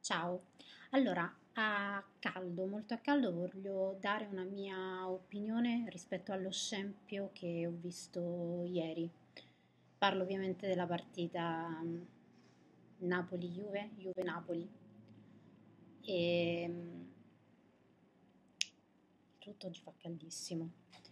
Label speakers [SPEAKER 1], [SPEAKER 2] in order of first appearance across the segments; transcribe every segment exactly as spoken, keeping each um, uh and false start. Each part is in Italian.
[SPEAKER 1] Ciao, allora a caldo, molto a caldo voglio dare una mia opinione rispetto allo scempio che ho visto ieri. Parlo ovviamente della partita mm, Napoli-Juve, Juve-Napoli e mm, tutto oggi fa caldissimo.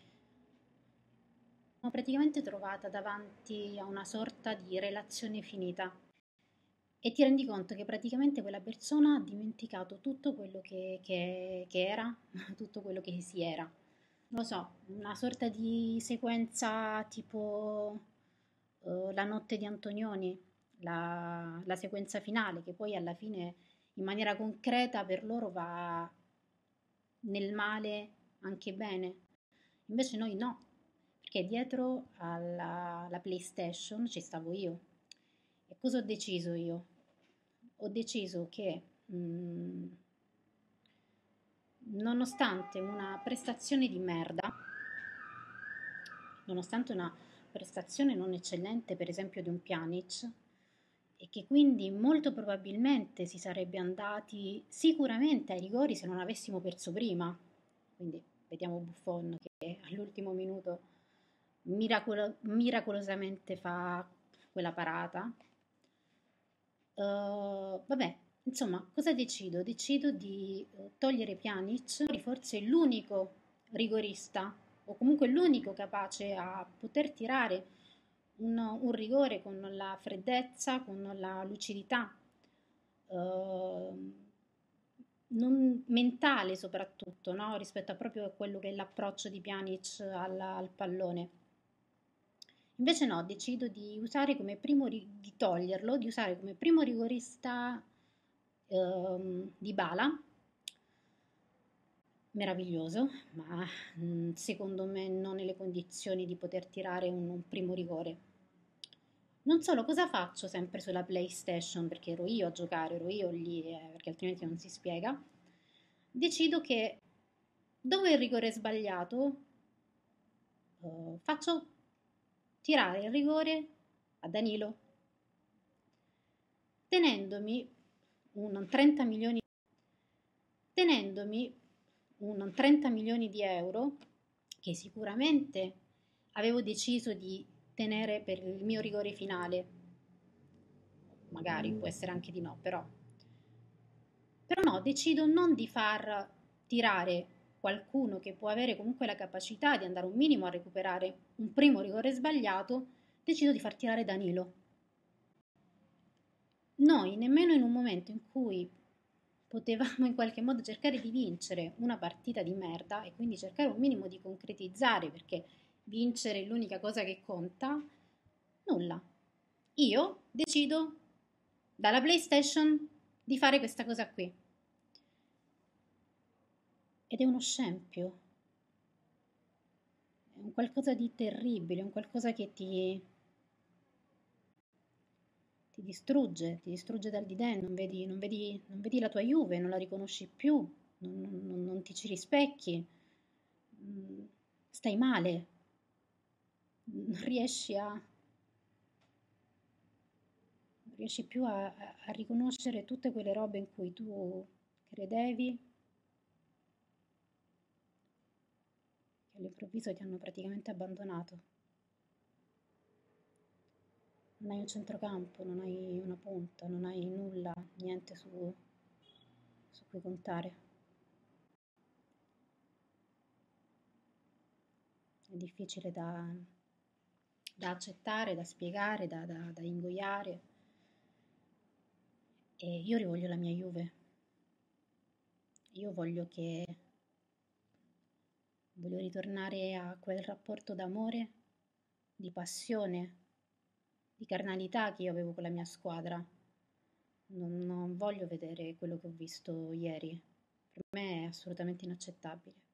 [SPEAKER 1] Sono praticamente trovata davanti a una sorta di relazione finita e ti rendi conto che praticamente quella persona ha dimenticato tutto quello che, che- che era, tutto quello che si era. Non lo so, una sorta di sequenza tipo eh, La notte di Antonioni, la, la sequenza finale, che poi alla fine in maniera concreta per loro va nel male anche bene. Invece noi no, perché dietro alla, alla PlayStation ci stavo io. E cosa ho deciso io? Ho deciso che mm, nonostante una prestazione di merda, nonostante una prestazione non eccellente, per esempio di un Pjanic, e che quindi molto probabilmente si sarebbe andati sicuramente ai rigori se non avessimo perso prima. Quindi vediamo Buffon che all'ultimo minuto miracolo- miracolosamente fa quella parata. Uh, vabbè, insomma, cosa decido? Decido di eh, togliere Pjanic, forse l'unico rigorista o comunque l'unico capace a poter tirare un, un rigore con la freddezza, con la lucidità, eh, non mentale soprattutto, no? Rispetto a proprio a quello che è l'approccio di Pjanic al, al pallone. Invece no, decido di usare come primo ri- di toglierlo, di usare come primo rigorista ehm, Dybala, meraviglioso, ma mm, secondo me non nelle condizioni di poter tirare un, un primo rigore. Non solo, cosa faccio sempre sulla PlayStation, perché ero io a giocare, ero io lì, eh, perché altrimenti non si spiega. Decido che dove il rigore è sbagliato, eh, faccio tirare il rigore a Danilo, tenendomi un trenta milioni, tenendomi un trenta milioni di euro che sicuramente avevo deciso di tenere per il mio rigore finale. Magari può essere anche di no, però. Però no, decido non di far tirare qualcuno che può avere comunque la capacità di andare un minimo a recuperare un primo rigore sbagliato, decido di far tirare Danilo. Noi, nemmeno in un momento in cui potevamo in qualche modo cercare di vincere una partita di merda e quindi cercare un minimo di concretizzare, perché vincere è l'unica cosa che conta, nulla. Io decido dalla PlayStation di fare questa cosa qui. Ed è uno scempio, è un qualcosa di terribile, un qualcosa che ti, ti distrugge, ti distrugge dal di dentro, non vedi, non vedi, non vedi la tua Juve, non la riconosci più, non, non- non ti ci rispecchi, mm, stai male, non riesci a, non riesci più a, a- a riconoscere tutte quelle robe in cui tu credevi, che all'improvviso ti hanno praticamente abbandonato. Non hai un centrocampo, non hai una punta, non hai nulla, niente su, su cui contare. È difficile da, da accettare, da spiegare, da, da, da ingoiare. E io rivoglio la mia Juve. Io voglio che voglio ritornare a quel rapporto d'amore, di passione, di carnalità che io avevo con la mia squadra. Non, non voglio vedere quello che ho visto ieri. Per me è assolutamente inaccettabile.